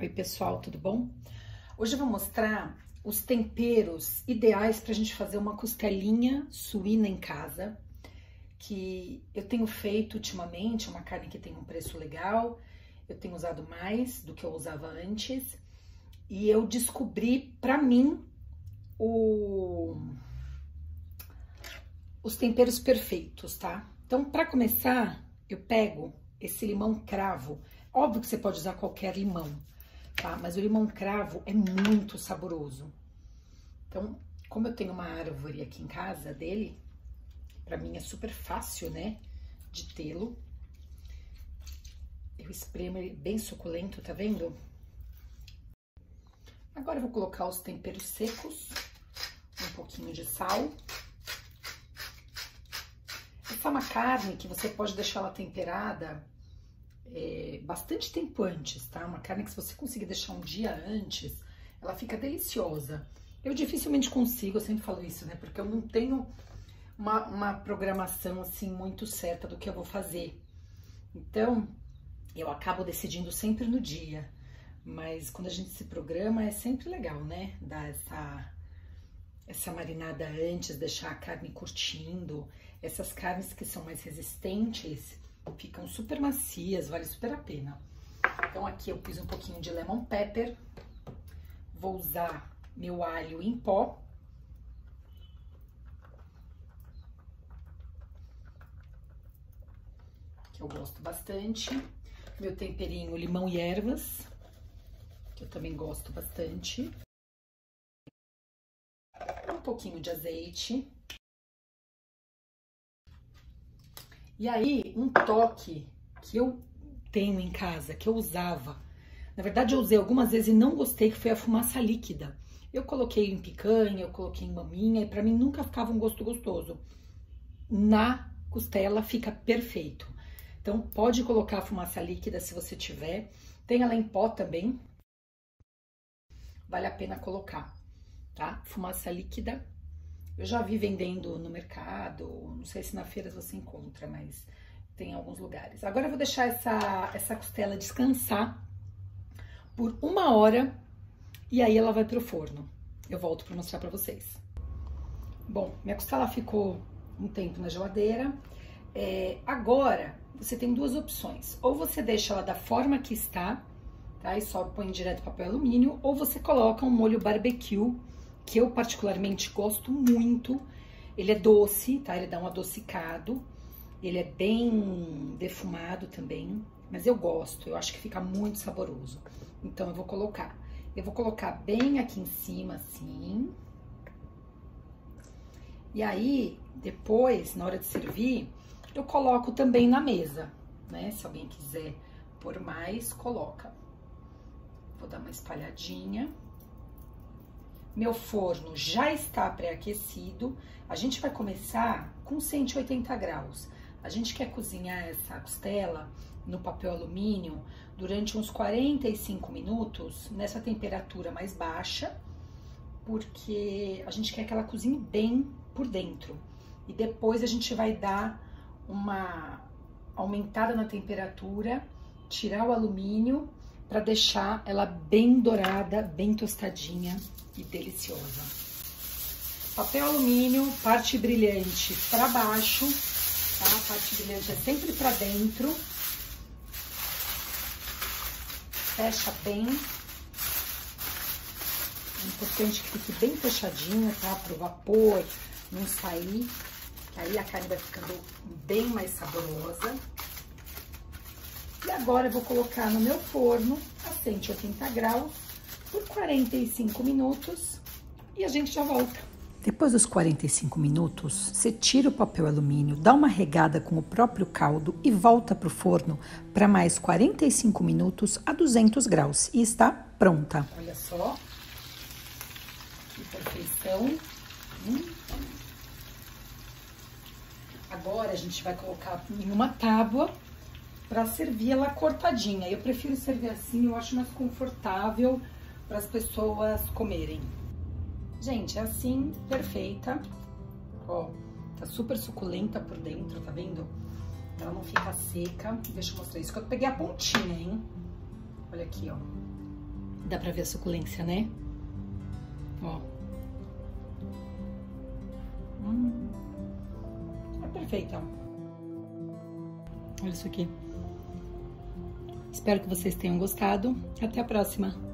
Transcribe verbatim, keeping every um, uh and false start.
Oi pessoal, tudo bom? Hoje eu vou mostrar os temperos ideais para a gente fazer uma costelinha suína em casa, que eu tenho feito ultimamente, uma carne que tem um preço legal, eu tenho usado mais do que eu usava antes, e eu descobri para mim o... os temperos perfeitos, tá? Então, para começar, eu pego esse limão cravo. Óbvio que você pode usar qualquer limão, tá? Mas o limão cravo é muito saboroso. Então, como eu tenho uma árvore aqui em casa dele, pra mim é super fácil, né, de tê-lo. Eu espremo ele bem suculento, tá vendo? Agora eu vou colocar os temperos secos, um pouquinho de sal. Essa é uma carne que você pode deixar ela temperada é, bastante tempo antes, tá? Uma carne que se você conseguir deixar um dia antes, ela fica deliciosa. Eu dificilmente consigo, eu sempre falo isso, né? Porque eu não tenho uma, uma programação, assim, muito certa do que eu vou fazer. Então, eu acabo decidindo sempre no dia. Mas quando a gente se programa, é sempre legal, né? Dar essa, essa marinada antes, deixar a carne curtindo. Essas carnes que são mais resistentes ficam super macias, vale super a pena. Então aqui eu pus um pouquinho de lemon pepper. Vou usar meu alho em pó. Que eu gosto bastante. Meu temperinho limão e ervas, que eu também gosto bastante. Um pouquinho de azeite. E aí, um toque que eu tenho em casa, que eu usava, na verdade eu usei algumas vezes e não gostei, que foi a fumaça líquida. Eu coloquei em picanha, eu coloquei em maminha, e pra mim nunca ficava um gosto gostoso. Na costela fica perfeito. Então pode colocar a fumaça líquida se você tiver. Tem ela em pó também. Vale a pena colocar, tá? Fumaça líquida. Eu já vi vendendo no mercado, não sei se na feira você encontra, mas tem em alguns lugares. Agora eu vou deixar essa, essa costela descansar por uma hora e aí ela vai pro forno. Eu volto para mostrar para vocês. Bom, minha costela ficou um tempo na geladeira. É, agora, você tem duas opções. Ou você deixa ela da forma que está, tá? E só põe direto papel alumínio, ou você coloca um molho barbecue, que eu particularmente gosto muito. Ele é doce, tá? Ele dá um adocicado. Ele é bem defumado também, mas eu gosto. Eu acho que fica muito saboroso. Então, eu vou colocar. Eu vou colocar bem aqui em cima, assim. E aí, depois, na hora de servir, eu coloco também na mesa, né? Se alguém quiser pôr mais, coloca. Vou dar uma espalhadinha. Meu forno já está pré-aquecido. A gente vai começar com cento e oitenta graus. A gente quer cozinhar essa costela no papel alumínio durante uns quarenta e cinco minutos, nessa temperatura mais baixa, porque a gente quer que ela cozinhe bem por dentro. E depois a gente vai dar uma aumentada na temperatura, tirar o alumínio para deixar ela bem dourada, bem tostadinha e deliciosa. Papel alumínio, parte brilhante para baixo, tá? A parte brilhante é sempre para dentro. Fecha bem. É importante que fique bem fechadinha, tá? Para o vapor não sair, que aí a carne vai ficando bem mais saborosa. E agora eu vou colocar no meu forno a cento e oitenta graus por quarenta e cinco minutos e a gente já volta. Depois dos quarenta e cinco minutos, você tira o papel alumínio, dá uma regada com o próprio caldo e volta para o forno para mais quarenta e cinco minutos a duzentos graus e está pronta. Olha só, que perfeição. Hum. Agora a gente vai colocar em uma tábua para servir ela cortadinha. Eu prefiro servir assim, eu acho mais confortável para as pessoas comerem. Gente, é assim, perfeita. Ó, tá super suculenta por dentro, tá vendo? Ela não fica seca. Deixa eu mostrar isso, que eu peguei a pontinha, hein? Olha aqui, ó. Dá pra ver a suculência, né? Ó. Hum. É perfeita. Olha isso aqui. Espero que vocês tenham gostado. Até a próxima.